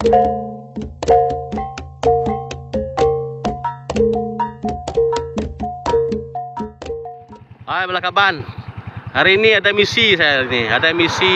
Hai Belakaban, hari ini ada misi saya ini, ada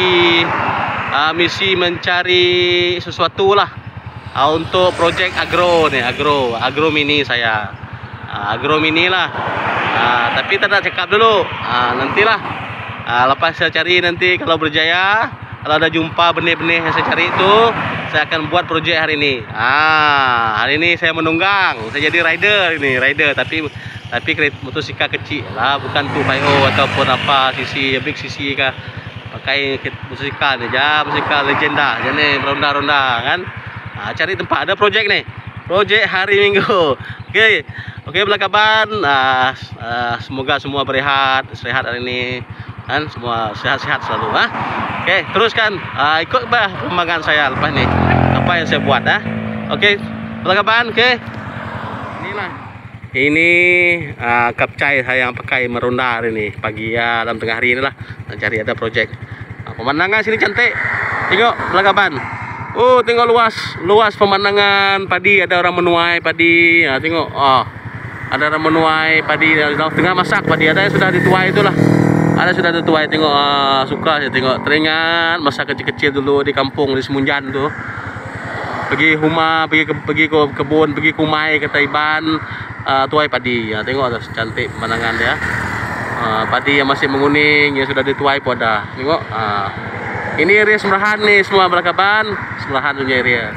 misi mencari sesuatu lah untuk project agro nih, agro mini saya, agro mini lah. Tapi tak nak cakap dulu, nantilah. Lepas saya cari nanti kalau berjaya, kalau ada jumpa benih-benih yang saya cari itu, saya akan buat project hari ini. Hari ini saya menunggang, saya jadi rider tapi motosikal kecil lah, bukan 2.5 ataupun apa big CC kah, pakai motosikal ni aja, motosikal legenda je ni, ronda-ronda kan. Cari tempat, ada project nih, project hari Minggu. Oke Belakaban, semoga semua berehat, sehat hari ini kan, semua sehat-sehat selalu. Oke, teruskan, ikut perkembangan saya lepas ni, apa yang saya buat. Oke Belakaban, oke. Inilah. Ini kapcai saya yang pakai meronda hari ini, pagi ya, dalam tengah hari inilah cari ada project. Pemandangan sini cantik, tengok Belakaban. Tengok luas pemandangan padi, ada orang menuai padi. Tengok, ada orang menuai padi tengah masak padi, ada yang sudah dituai itulah, ada sudah dituai. Tengok, suka saya tengok, teringat masa kecil-kecil dulu di kampung di Semunjan tuh, pergi rumah, pergi ke kebun, pergi kumai ke Taiban, tuai padi. Tengok cantik pemandangan dia. Padi yang masih menguning, yang sudah dituai pun ada. Tengok, ini area Semerahan nih semua Belakaban, Semerahan punya area.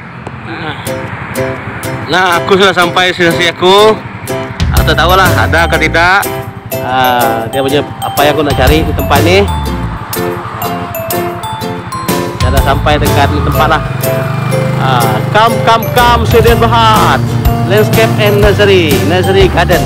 Nah, aku sudah sampai sini aku. Atau tahu lah ada atau tidak. Dia punya apa yang aku nak cari di tempat ini. Saya dah sampai dekat tempat lah. Come Sweden Berhad Landscape and Nursery Garden.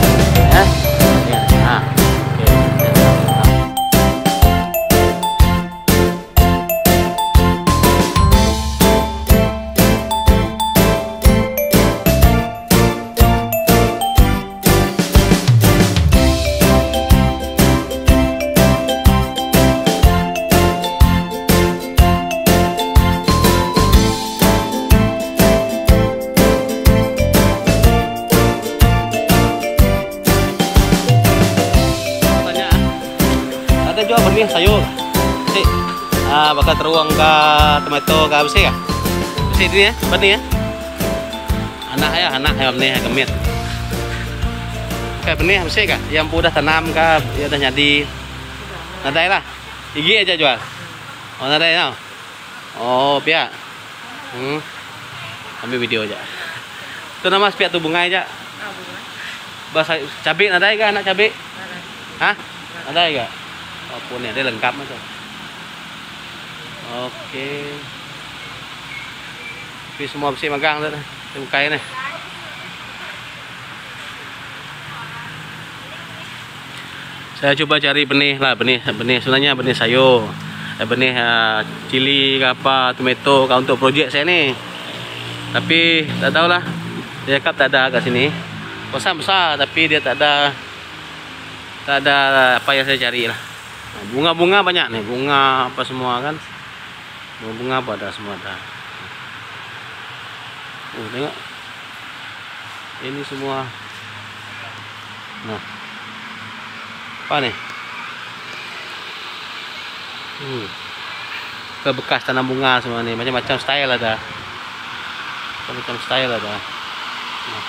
Jual benih sayur, bakal teruang ke tomato ke bersih kah? Bersih ini ya, benih ya. Anak ya benih gemit. Kayak benih bersih kah? Yang udah tanam kah? Ya udah jadi. Nadai lah, gigi aja jual. Nadai tau? Pihak. Ambil video aja. Itu nama pihak tuh bunga aja. Bahasa cabai nadai kah anak cabai? Nadai kah? Pun ya, dia lengkap itu. Oke. Tapi semua bersih magang tuh, bukai nih. Saya coba cari benih lah, benih sebenarnya benih sayur, benih cili, apa, tomato, untuk project saya nih. Tapi tak tahulah, dia cakap tak ada kat sini. Besar, tapi dia tak ada apa yang saya cari lah. Bunga-bunga banyak nih, bunga apa semua kan, bunga apa ada semua ada. Tengok, ini semua. Nah, apa nih? Bekas tanam bunga semua nih, macam-macam style ada, macam-macam style ada. Nah,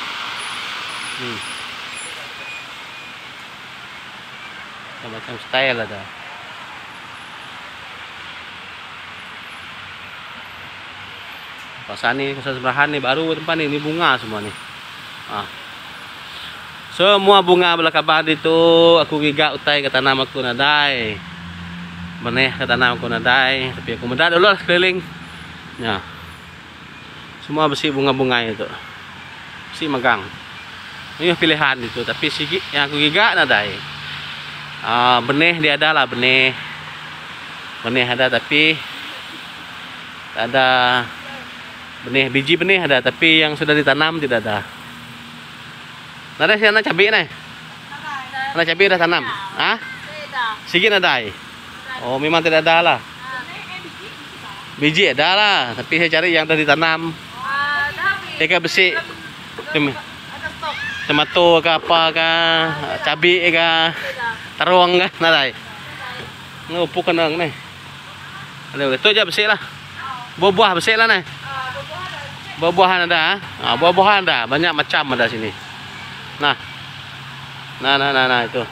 macam style ada. Pasar nih, pasar Semerahan nih baru tempat nih, ini bunga semua nih. Semua bunga Belakaban itu aku gigak utai ke tanam aku nadai. Benih ke tanam aku nadai, tapi aku mendak dulu lah keliling. Ya. Semua bersih bunga-bunga itu. Bersih magang. Ini pilihan itu, tapi sikit yang aku gigak nadai. Benih dia ada lah, benih ada tapi tak ada benih, biji benih ada tapi yang sudah ditanam tidak ada. Ada sih anak cabai nih, anak cabai udah tanam, sikit ada. Memang tidak ada lah, biji ada lah tapi saya cari yang sudah ditanam. Ikan besi. Tomato ke apa ke, cabai ke, terung ke, narai. Ngupuk kenang nih. Aduh, itu aja besi lah. Buah-buah besi lah nih. Buah-buahan ada, buah-buahan ada, banyak macam ada sini. Nah itu.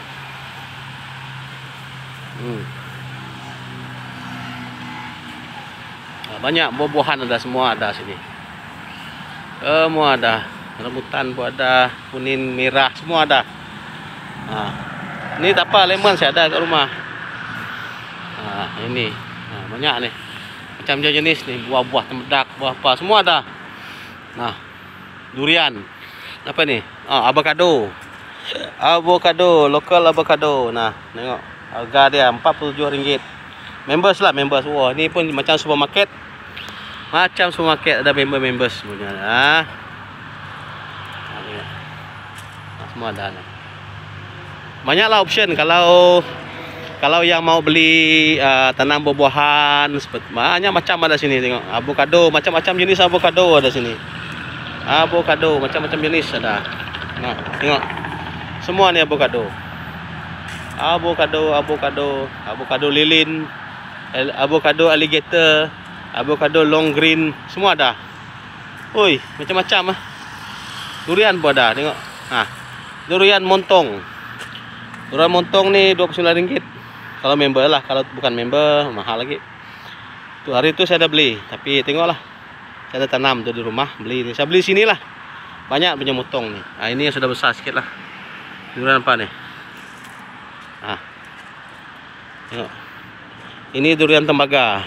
Nah, banyak buah-buahan ada, semua ada sini. Semua ada. Rambutan pun ada, kuning, merah, semua ada. Nah, ini apa lemon saya ada kat rumah. Nah, ini. Nah, banyak nih. Macam jenis nih, buah-buah tembedak, buah apa, semua ada. Nah, durian. Apa nih? Avocado. Avocado, lokal avocado. Nah, tengok. Harga dia RM47. Members lah, members. Wah, ini pun macam supermarket. Macam supermarket ada members semuanya. Nah, semua ada. Banyaklah option kalau yang mau beli tanam buah-buahan, banyak macam ada sini. Tengok, avocado, macam-macam jenis avocado ada sini. Avocado macam-macam jenis ada. Nah, tengok. Semua ni avocado. Avocado lilin, avocado alligator, avocado long green, semua ada. Oi, macam-macam ah. Durian pun ada, tengok. Durian montong. Durian montong ni RM29. Kalau member lah, kalau bukan member mahal lagi. Tu hari tu saya dah beli, tapi tengoklah. Saya ada tanam tu di rumah, beli ni. Saya beli sini lah. Banyak punya montong ni. Ini yang sudah besar sikit lah. Durian apa ni? Tengok. Ini durian tembaga.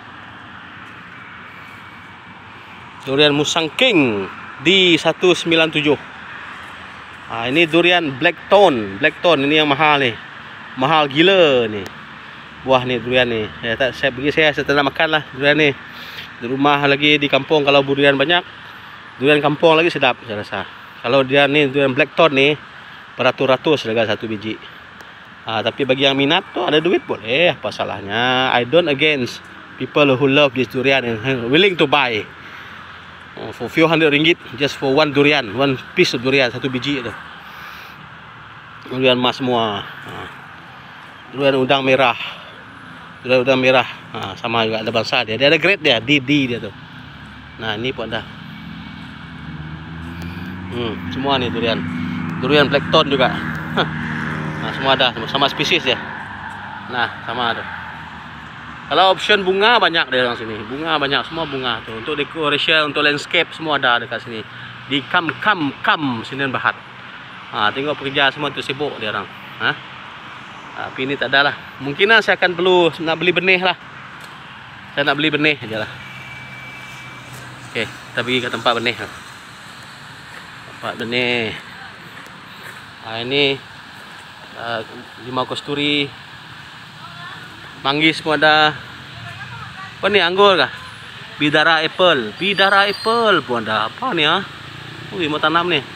Durian Musang King di 197. Ini durian Blackthorn. Blackthorn ini yang mahal nih. Mahal gila nih. Buah nih durian nih. Saya tak nak makan lah durian nih. Di rumah lagi, di kampung kalau durian banyak. Durian kampung lagi sedap saya rasa. Kalau dia nih durian Blackthorn nih beratus-ratus harga satu biji. Tapi bagi yang minat tuh ada duit boleh, apa salahnya. I don't against people who love this durian and willing to buy for few RM100 just for one durian, one piece of durian, satu biji itu. Durian emas semua. Durian udang merah. Durian udang merah. Sama juga ada bangsa dia. Dia ada grade dia, DD dia tuh. Nah, ini pun ada. Semua nih durian. Durian Blackthorn juga. Nah, semua ada, sama spesies ya. Nah, sama ada. Kalau option bunga banyak di sini. Bunga banyak, semua bunga tuh. Untuk decoration, untuk landscape semua ada dekat sini. Di Kam Sdn Bhd. Tengok pekerja semua tu sibuk dia orang. Tapi ini tak ada lah. Mungkin saya akan perlu nak beli benih lah. Saya nak beli benih aja lah. Oke, kita pergi ke tempat benih. Tempat benih. Ini limau kasturi, manggis pun ada. Apa ni, anggur kah? Bidara apple pun ada. Apa ni mau tanam ni.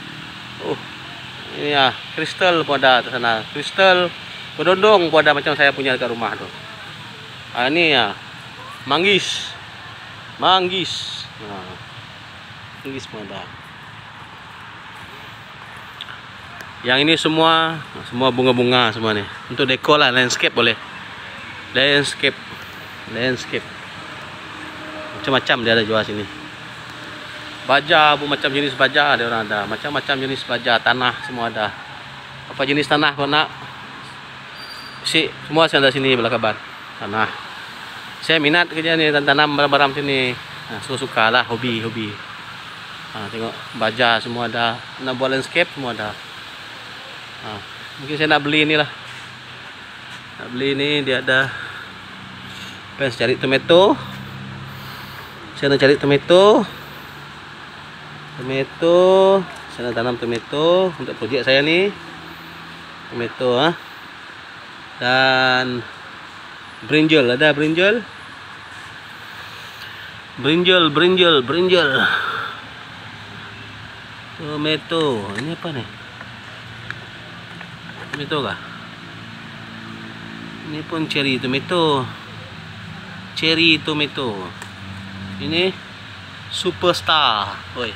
Ini ya, kristal pun ada di sana. Kristal kedondong pun ada macam saya punya dekat rumah tu. Ini ya, manggis. Manggis pun ada. Yang ini semua bunga-bunga semua nih. Untuk dekor lah, landscape boleh. Landscape. Macam-macam dia ada jual sini. Baja pun macam jenis baja ada orang ada. Macam-macam jenis baja, tanah semua ada. Apa jenis tanah kau nak? Semua saya ada sini belakang tanah. Saya minat kerja ni, tanam barang-barang sini. Suka lah, hobi. Tengok baja semua ada. Nak buat landscape semua ada. Mungkin saya nak beli inilah. Nak beli ini, dia ada. Saya cari tomato. Saya nak cari tomato. Saya nak tanam tomato untuk projek saya ni. Tomato dan brinjal, ada brinjal. Tomato. Ini apa nih? Tomato kah? Ini pun cherry tomato. Ini Superstar. Oi.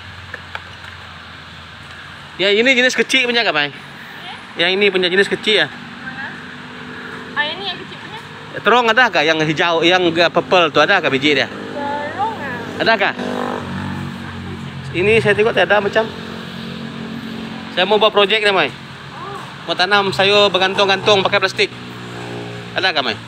Ya ini jenis kecil punya kak, Mai? Yang ini punya jenis kecil ya? Mana? Ah, ini yang kecil punya? Terong ada kak? Yang hijau, yang purple tuh ada kak biji dia? Terong ah. Ada kak? Ini saya tengok ada macam. Saya mau buat projek nih, Mai. Mau tanam sayur bergantung-gantung pakai plastik. Ada kak, Mai?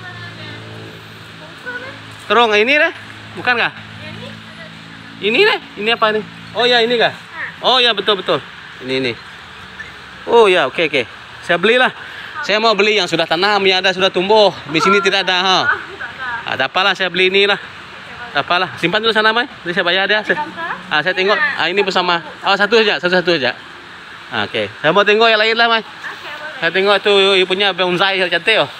Terong ini deh, bukan kah? Ini deh, ini apa nih? Oh ya ini kah? Oh ya betul. Ini. Oh ya oke. Saya belilah. Saya mau beli yang sudah tanam, yang ada sudah tumbuh. Di sini tidak ada ha. Ada apalah saya beli inilah. Apalah, simpan dulu sana, Mai. Nanti saya bayar dia. Saya tengok. Ini bersama. Oh satu saja. Oke. Saya mau tengok yang lain lah, Mai. Saya tengok tuh punya bonsai cantik oh.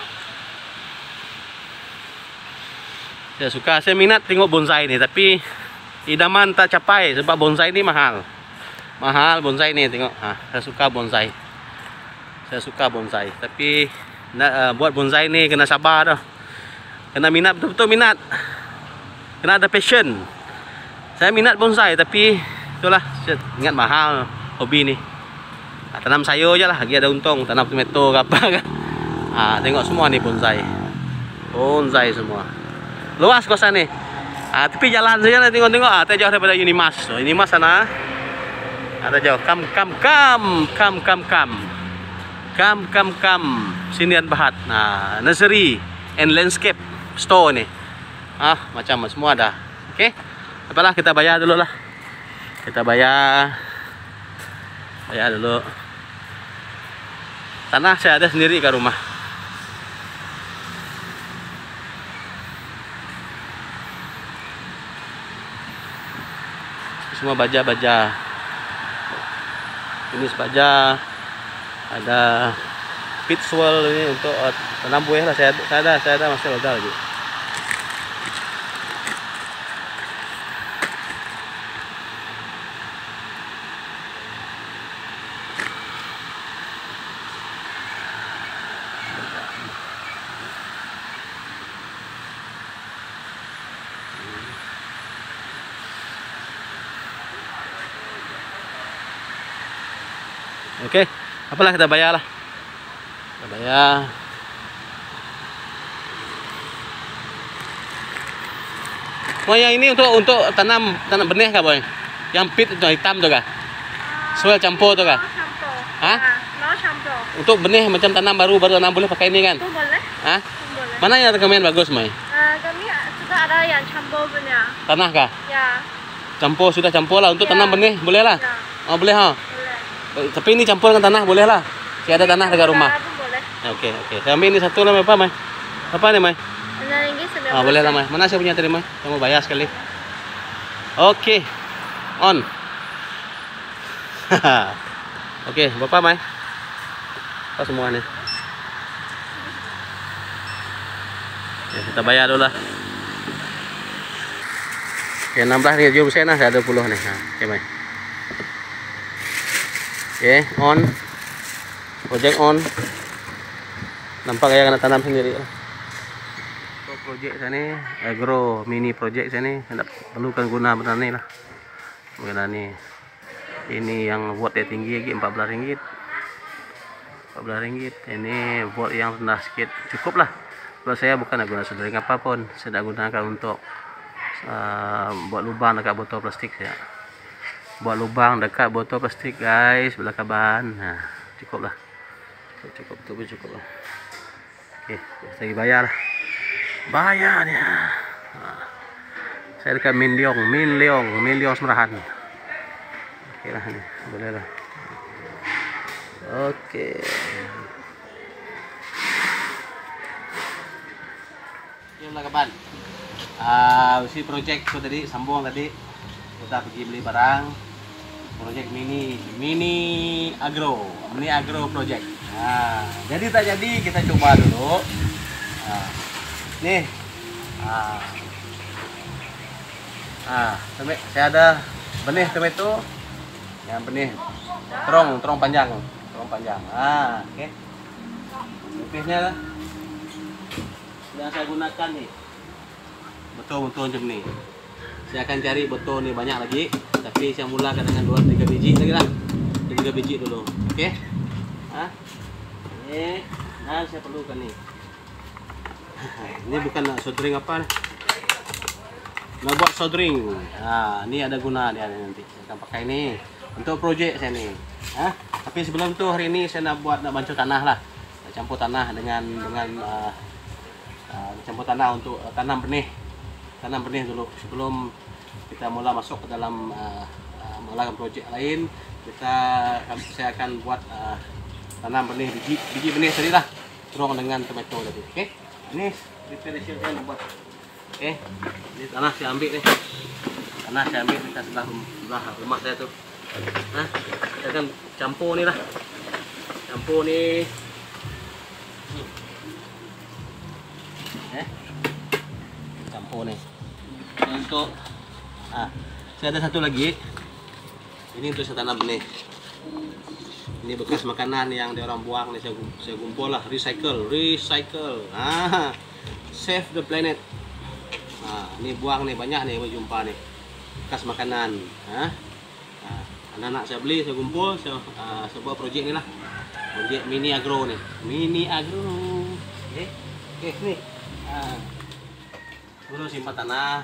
Saya minat tengok bonsai ini, tapi idaman tak capai sebab bonsai ini mahal bonsai ini tengok. Saya suka bonsai tapi buat bonsai ini kena sabar dah, kena minat betul-betul minat, kena ada passion. Saya minat bonsai tapi itulah saya ingat mahal hobi ni. Tanam sayur je lah lagi ada untung, tanam tomato ke apa kan. Tengok semua ni bonsai semua, luas kawasan ni. Tapi jalan saja lah tengok-tengok. Tak jauh daripada Unimas. So, Unimas sana. Ada jauh. Kam. Sinian Bahat. Nah, nursery and landscape store ni. Macam semua ada. Okey. Apalah kita bayar dulu lah. Kita bayar dulu. Tanah saya ada sendiri ke rumah. Semua baja. Ini sebaja. Ada pitchwell ini untuk tanam buah lah. Saya ada masih ada lagi. Oke, apalah kita bayar lah. Kita bayar. Oh yang ini untuk tanam benih kah, Boy? Yang pit itu hitam tu kah? Soil campur tu kah? Campur. Untuk benih macam tanam baru tanam boleh pakai ini kan? Itu boleh. Boleh. Mana yang rekomen bagus, Mai? Kami sudah ada yang campur punya. Tanah kah? Ya. Sudah campur lah untuk tanam benih, boleh lah. Ya. Oh, boleh ha. Tapi ini campur dengan tanah boleh lah. Si ada tanah dekat rumah. Boleh. Oke. Saya ambil ini satu lah, Mai. Apa ni, Mai? Boleh lah, Mai. Mana saya punya tadi, Mai? Saya mau bayar sekali. Oke. On. Oke, berapa, Mai? Apa semua ni? Ya, kita bayar dulu lah. Oke, 16 RM lah. Saya 20 nih. Oke, Mai. Oke, on. Project on. Nampak kayak kena tanam sendiri lah. Untuk project saya ni agro mini project saya ni hendak perlukan guna benar ni lah. Benar ni. Ini yang watt dia tinggi lagi RM14. RM14. Ini watt yang rendah sikit cukup lah. Kalau saya bukan nak guna soldering apa pun, saya nak gunakan untuk buat lubang dekat botol plastik saya. Buat lubang dekat botol plastik, guys, belah kaban. Cukup lah. Cukup lah. Okey, saya bayar lah. Bayarnya. Saya dekat Min Leong Semerahan. Okey lah ni, boleh lah. Okey. Jomlah kawan. Si projek tu tadi sambung tadi. Kita pergi beli barang. Projek mini agro project. Jadi tak jadi kita coba dulu. Nih. Saya ada benih tomato. Yang benih terong panjang. Oke. Lebihnya lah. Yang saya gunakan nih. Betul macam ni. Saya akan cari betul nih banyak lagi. Tapi saya mulakan dengan 2-3 biji lagi lah. 3 biji dulu. Oke? Hah? Ini. Nah, saya perlukan nih. Ini bukan soldering apa nih? Nah, buat soldering. Nah, ini ada guna dia nanti. Saya akan pakai ini untuk projek saya nih. Hah? Tapi sebelum itu hari ini saya nak bancuh tanah lah. Campur tanah dengan campur tanah untuk tanam benih dulu sebelum kita mula masuk ke dalam melakukan projek lain. Saya akan buat tanam benih biji benih tadi lah, terus dengan tomato tadi. Oke, ini preparation saya buat. Oke, ini tanah saya ambil nih, kita sebelah rumah saya tuh. Nah, saya akan campur nih lah, campur nih untuk saya ada satu lagi ini untuk saya tanam benih. Ini bekas makanan yang dia orang buang nih, saya kumpul lah, recycle save the planet. Ini buang nih, banyak nih berjumpa nih bekas makanan. Anak-anak saya beli, saya kumpul, saya buat projek ni lah, projek mini agro nih, oke nih. Dulu simpan tanah,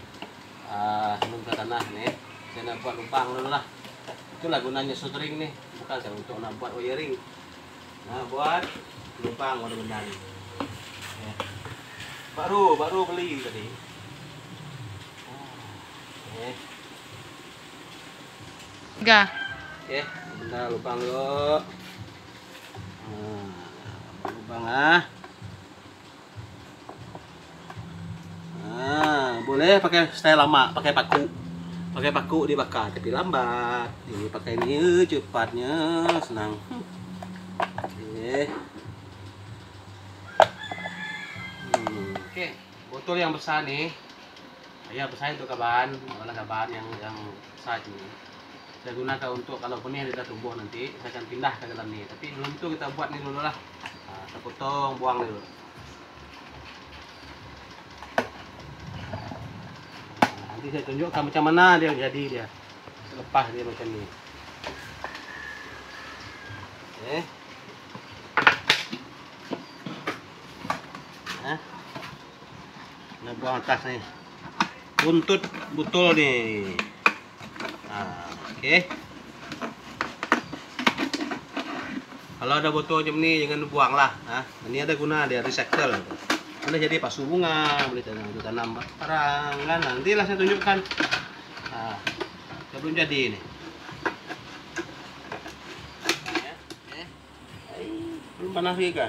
nih, saya nak buat lubang dulu lah. Itulah gunanya soldering nih, bukan saya untuk nak buat wiring. Nah, buat lubang ada benda nih. Baru beli tadi. Tiga. Oke, benda lubang dulu. Lubang boleh pakai style lama, pakai paku dibakar tapi lambat. Ini pakai ini cepatnya, senang. Oke, botol yang besar nih, saya besar untuk kaban yang besar ini. Saya gunakan untuk kalau benih kita tumbuh nanti, saya akan pindah ke dalam ini. Tapi belum itu kita buat ini dulu lah. Kita potong, buang dulu. Nanti saya tunjukkan macam mana dia jadi dia. Lepas dia macam ni. Oke. Nah, buang atas nih. Buntut botol nih. Oke. Kalau ada botol macam ni jangan dibuang lah. Ini ada guna dia, recycle. Boleh jadi pasu bunga, boleh tanam barang kan. Nantilah saya tunjukkan. Sebelum jadi ini. Belum panas lagi kan?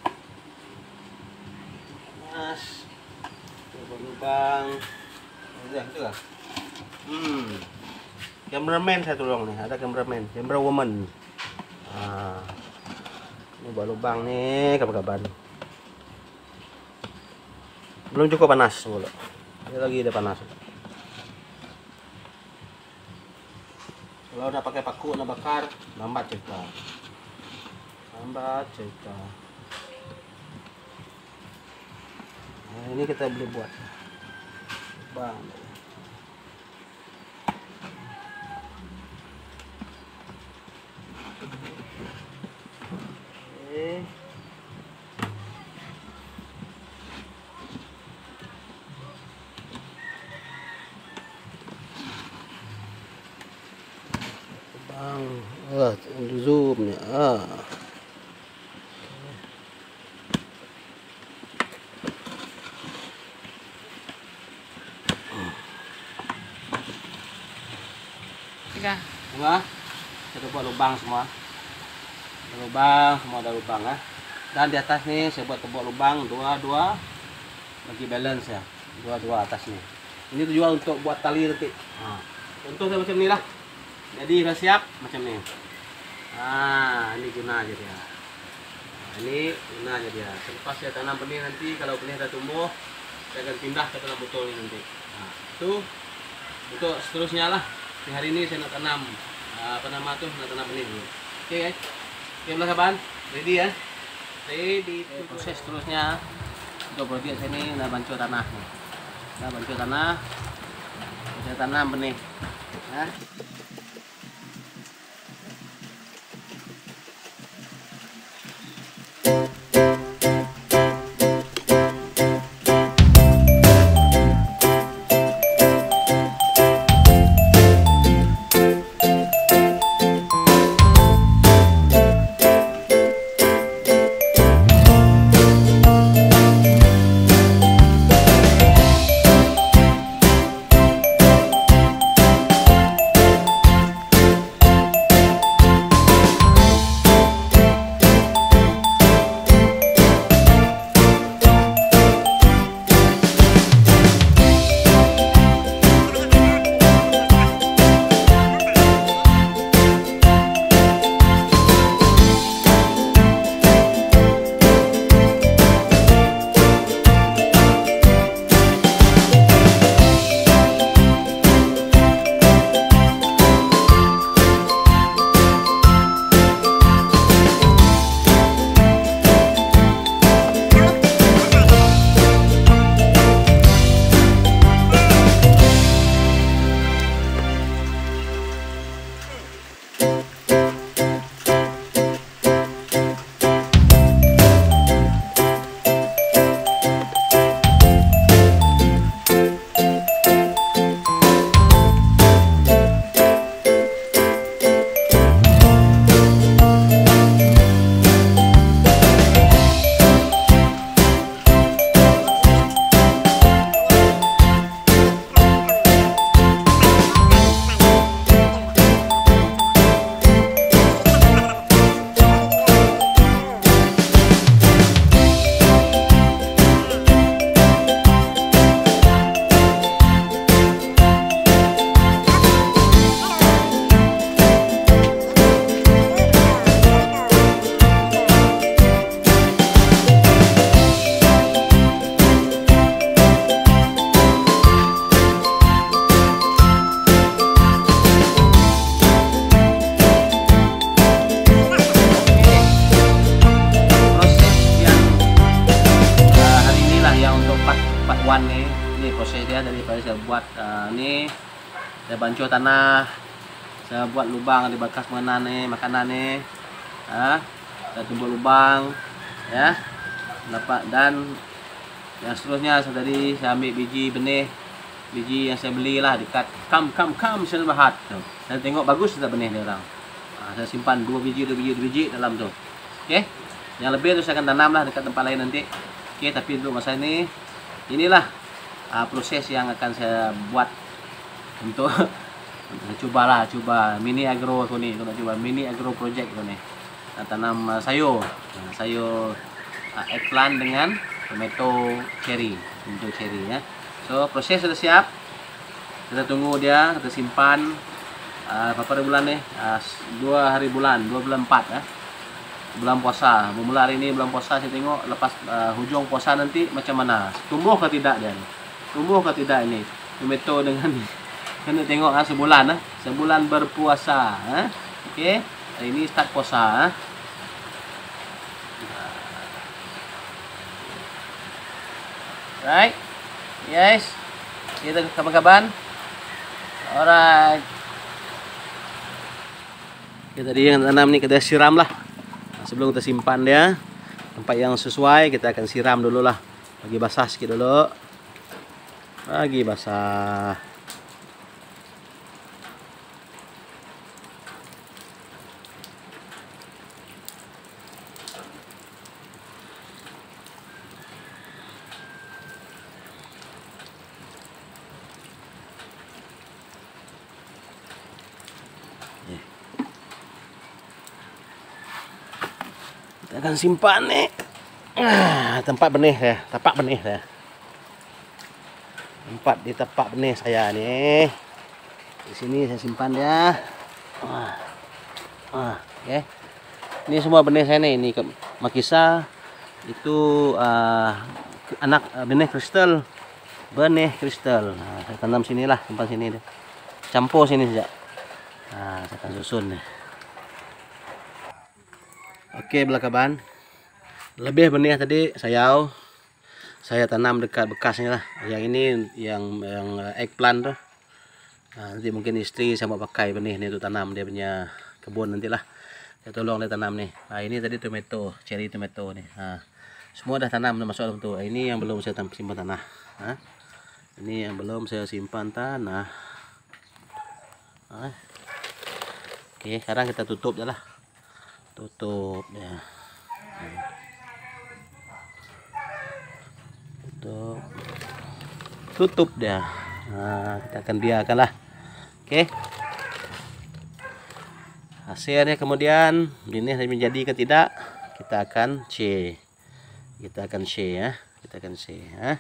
Panas. Coba lubang. Udah itu lah. Cameraman saya tolong nih, ada camera woman. Ini buat lubang nih, kapan-kapan. Belum cukup panas dulu. Ini lagi ada panas. Kalau udah pakai paku nak bakar, lambat cerita. Nah, ini kita boleh buat lubang. Zoom ya. Tiga. Semua kita buat lubang semua. Ada lubang ya. Dan di atas nih saya buat lubang dua bagi balance ya. Dua atas nih. Ini tujuan untuk buat tali nanti. Contoh saya macam ni lah. Jadi sudah siap macam ni. Ini guna aja dia. Ini guna aja dia. Selepas saya tanam benih nanti, kalau benih dah tumbuh, saya akan pindah ke dalam botol ini nanti. Itu untuk seterusnya lah. Di hari ini saya nak tanam nak tanam benih dulu. Oke guys. Oke belah kawan, ready ya? Ready. Proses seterusnya untuk projek saya ini nak bancuh tanah nih. Nah bancuh tanah. saya tanam benih. Nah. Ini proses dia daripada saya buat ni saya bancuh tanah, saya buat lubang di bekas mana nih makanan nih, saya tumbuh lubang ya, dapat. Dan yang seterusnya tadi saya ambil biji benih, biji yang saya belilah dekat kam Sel Bahat tuh. Saya tengok bagus sudah benih dia orang. Saya simpan 2 biji dalam tuh. Oke. Yang lebih itu saya akan tanamlah dekat tempat lain nanti. Oke, tapi untuk masa ini inilah proses yang akan saya buat untuk coba mini agro ni, coba mini agro project ni. Tanam sayur eggplant dengan tomato cherry ya. So proses sudah siap. Kita tunggu dia, kita simpan berapa bulan nih? 2 bulan 4 ya. Bulan puasa. Bermula hari ini bulan puasa, saya tengok lepas hujung puasa nanti macam mana. Tumbuh ke tidak dia? Tumbuh ke tidak ini? Tomato dengan kena tengok sebulan berpuasa. Okey. Hari ini start puasa. Right? Yes. Kita kapan-kapan. Alright. Kita tadi yang tanam ni kita siram lah. Sebelum kita simpan dia tempat yang sesuai, kita akan siram dulu lah. Bagi basah sikit dulu. Bagi basah. Kita akan simpan nih tempat benih ya, tapak benih ya. Tempat di tapak benih saya nih. Di sini saya simpan ya. Oke. Ini semua benih saya nih. Ini makisa, itu anak benih kristal. Benih kristal. Nah, saya tanam sinilah, simpan sini deh. Campur sini saja. Nah, saya akan susun nih. Oke, belakaban. Lebih benih tadi saya tanam dekat bekasnya lah. Yang ini yang eggplant tuh. Nanti mungkin istri saya mau pakai benih nih untuk tanam dia punya kebun nantilah. Saya tolong dia tanam nih. Ini tadi tomato, cherry tomato nih. Semua dah tanam masuk dalam tu. Ini yang belum saya simpan tanah. Ini yang belum saya simpan tanah. Oke, sekarang kita tutup dah lah. Tutup ya. Tutup dia. Kita akan biarkanlah. Oke. Hasilnya kemudian ini menjadi ke tidak, kita akan share. Kita akan share ya. Kita akan share ya.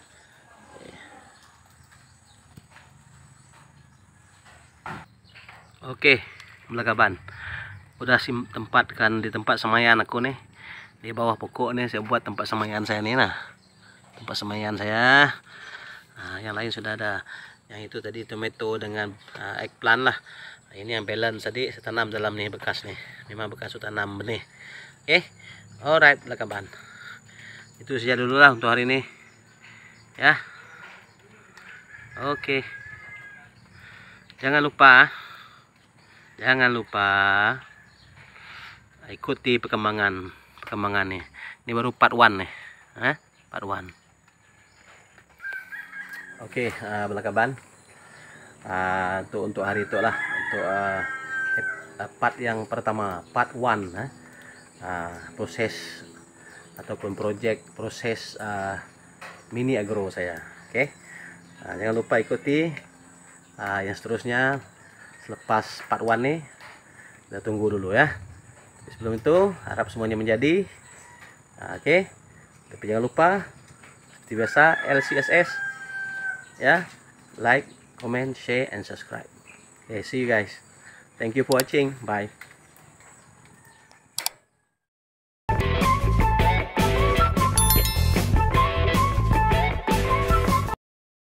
Oke, belakaban. Udah tempatkan di tempat semaian aku nih. Di bawah pokok nih saya buat tempat semaian saya nih nah. Tempat semaian saya. Yang lain sudah ada. Yang itu tadi tomato dengan eggplant lah. Ini yang balance tadi saya tanam dalam nih bekas nih. Memang bekas saya tanam benih. Oke. Alright, belakaban. Itu saja dulu lah untuk hari ini. Ya. Oke. Jangan lupa ikuti perkembangan nih. Ini baru part 1 nih. Part 1. Oke, belakaban. Untuk hari itu lah, untuk part yang pertama, part 1 proses ataupun proses mini agro saya. Oke. Jangan lupa ikuti yang seterusnya selepas part 1 nih. Kita tunggu dulu ya. Sebelum itu harap semuanya menjadi. Oke. Tapi jangan lupa seperti biasa LCSS ya, like, comment, share and subscribe. Okay, see you guys. Thank you for watching. Bye.